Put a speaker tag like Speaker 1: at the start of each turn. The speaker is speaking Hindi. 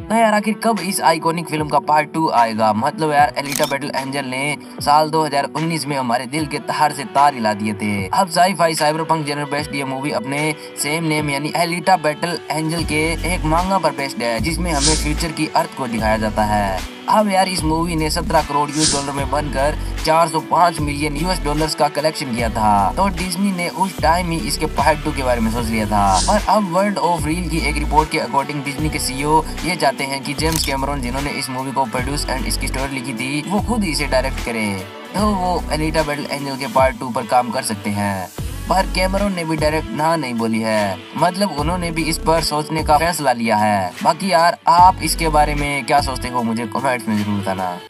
Speaker 1: तो यार आखिर कब इस आइकॉनिक फिल्म का पार्ट 2 आएगा? मतलब यार एलिटा बैटल एंजल ने साल 2019 में हमारे दिल के तार से तार हिला दिए थे। अब साई-फाई साइबरपंक जेनर बेस्ड ये मूवी अपने सेम नेम यानी एलिटा बैटल एंजल के एक मांगा पर बेस्ड है, जिसमें हमें फ्यूचर की अर्थ को दिखाया जाता है। अब यार इस मूवी ने 17 करोड़ यूएस डॉलर में बनकर 405 मिलियन यूएस डॉलर्स का कलेक्शन किया था। तो डिज्नी ने उस टाइम ही इसके पार्ट 2 के बारे में सोच लिया था। और अब वर्ल्ड ऑफ रील की एक रिपोर्ट के अकॉर्डिंग डिज्नी के सीईओ ये चाहते हैं कि जेम्स कैमरॉन, जिन्होंने इस मूवी को प्रोड्यूस एंड इसकी स्टोरी लिखी थी, वो खुद इसे डायरेक्ट करें, तो वो एलिटा बैटल एंजल के पार्ट 2 पर काम कर सकते हैं। पर कैमरॉन ने भी डायरेक्ट ना नहीं बोली है, मतलब उन्होंने भी इस पर सोचने का फैसला लिया है। बाकी यार आप इसके बारे में क्या सोचते हो, मुझे कमेंट्स में जरूर बताना।